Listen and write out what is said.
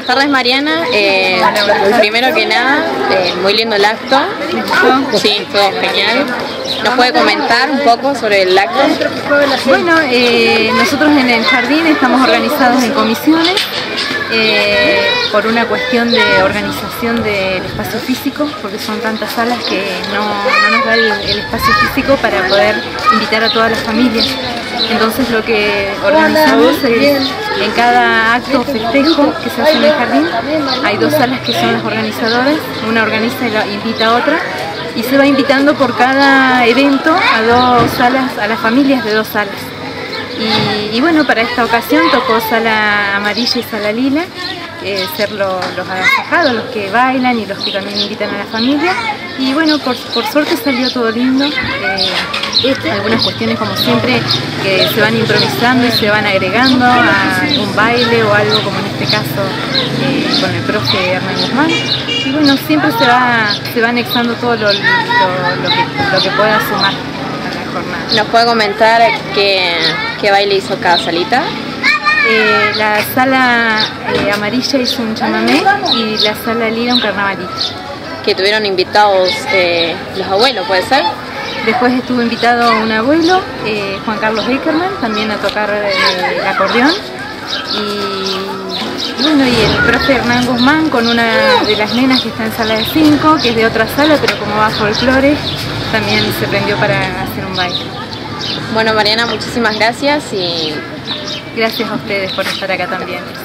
Buenas tardes, Mariana. Primero que nada, muy lindo el acto. Sí, todo genial. ¿Nos puede comentar un poco sobre el acto? Bueno, nosotros en el jardín estamos organizados en comisiones por una cuestión de organización del espacio físico, porque son tantas salas que no nos da el espacio físico para poder invitar a todas las familias. Entonces lo que organizamos es, en cada acto o festejo que se hace en el jardín, hay dos salas que son las organizadoras, una organiza y invita a otra, y se va invitando por cada evento a dos salas, a las familias de dos salas. Y bueno, para esta ocasión tocó sala amarilla y sala lila, ser los agasajados, los que bailan y los que también invitan a la familia. Y bueno, por suerte salió todo lindo. Algunas cuestiones, como siempre, que se van improvisando y se van agregando a algún baile o algo, como en este caso con el profe Hernán Guzmán. Y bueno, siempre se va anexando todo lo que pueda sumar a la jornada. ¿Nos puede comentar qué baile hizo cada salita? La sala amarilla hizo un chamamé y la sala lila un carnavalito. Que tuvieron invitados los abuelos, ¿puede ser? Después estuvo invitado un abuelo, Juan Carlos Beckerman, también a tocar el acordeón. Y bueno, y el profe Hernán Guzmán con una de las nenas que está en sala de 5, que es de otra sala, pero como va folclore, también se prendió para hacer un baile. Bueno, Mariana, muchísimas gracias y gracias a ustedes por estar acá también.